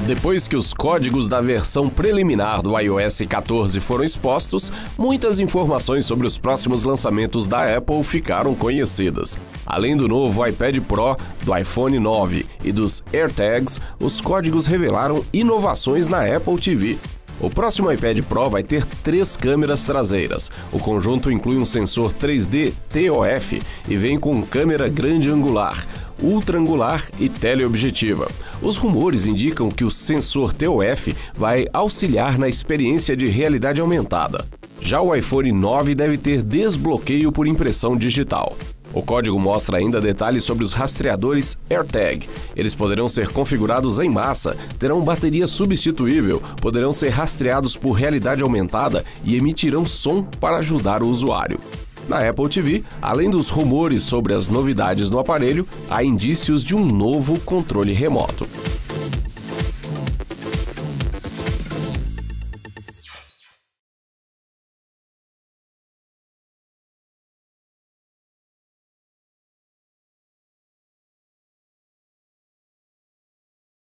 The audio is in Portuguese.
Depois que os códigos da versão preliminar do iOS 14 foram expostos, muitas informações sobre os próximos lançamentos da Apple ficaram conhecidas. Além do novo iPad Pro, do iPhone 9 e dos AirTags, os códigos revelaram inovações na Apple TV. O próximo iPad Pro vai ter 3 câmeras traseiras. O conjunto inclui um sensor 3D TOF e vem com câmera grande angular, ultra angular e teleobjetiva. Os rumores indicam que o sensor TOF vai auxiliar na experiência de realidade aumentada. Já o iPhone 9 deve ter desbloqueio por impressão digital. O código mostra ainda detalhes sobre os rastreadores AirTag. Eles poderão ser configurados em massa, terão bateria substituível, poderão ser rastreados por realidade aumentada e emitirão som para ajudar o usuário. Na Apple TV, além dos rumores sobre as novidades no aparelho, há indícios de um novo controle remoto.